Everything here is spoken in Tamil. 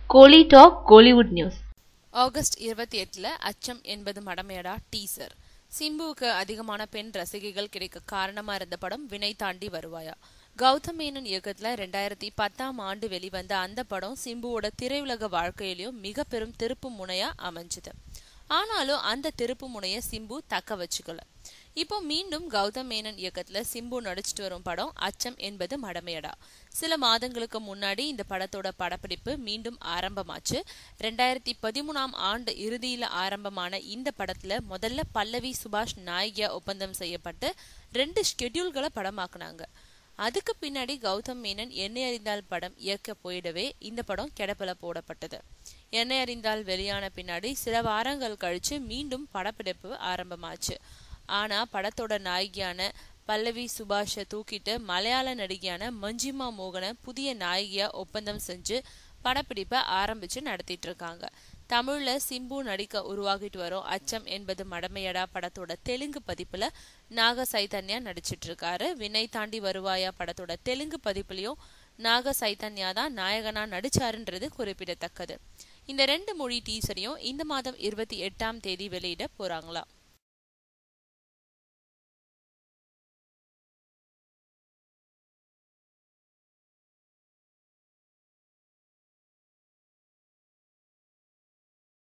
கோலி டாக் கோலிவுட் நியூஸ். ஆகஸ்ட் 28 அச்சம் என்பது மடமையடா டீசர். சிம்புவுக்கு அதிகமான பெண் ரசிகைகள் கிடைக்க காரணமா இருந்த படம் வினை தாண்டி வருவாயா. கௌதம் மேனன் இயக்கத்துல 2010 வெளிவந்த அந்த படம் சிம்புவோட திரையுலக வாழ்க்கையிலும் மிக பெரும் திருப்பு முனையா அமைஞ்சது. ஆனாலும் அந்த திருப்பு முனைய சிம்பு தக்க வச்சுக்கல. இப்போ மீண்டும் கௌதம் மேனன் இயக்கத்துல சிம்பு நடிச்சிட்டு வரும் படம் அச்சம் என்பது மடமையடா. சில மாதங்களுக்கு முன்னாடி இந்த படத்தோட படப்பிடிப்பு மீண்டும் ஆரம்பமாச்சு. 2013 இறுதியில ஆரம்பமான இந்த படத்துல முதல்ல பல்லவி சுபாஷ் நாயகியா ஒப்பந்தம் செய்யப்பட்டு 2 ஷெட்யூல்களை படமாக்குனாங்க. அதுக்கு பின்னாடி கௌதம் மேனன் என்னை அறிந்தால் படம் இயக்க போயிடவே இந்த படம் கிடப்பில போடப்பட்டது. என்னை அறிந்தால் வெளியான பின்னாடி சில வாரங்கள் கழிச்சு மீண்டும் படப்பிடிப்பு ஆரம்பமாச்சு. ஆனா படத்தோட நாயகியான பல்லவி சுபாஷை தூக்கிட்டு மலையாள நடிகையான மஞ்சிமா மோகனை புதிய நாயகியா ஒப்பந்தம் செஞ்சு படப்பிடிப்பை ஆரம்பிச்சு நடத்திட்டு இருக்காங்க. தமிழ்ல சிம்பு நடிக்க உருவாகிட்டு வரும் அச்சம் என்பது மடமையடா படத்தோட தெலுங்கு பதிப்புல நாக சைதன்யா நடிச்சிட்டு இருக்காரு. வினை தாண்டி வருவாயா படத்தோட தெலுங்கு பதிப்புலயும் நாக சைதன்யா தான் நாயகனா நடிச்சாருன்றது குறிப்பிடத்தக்கது. இந்த 2 மொழி டீசரையும் இந்த மாதம் 28 வெளியிட போறாங்களாம்.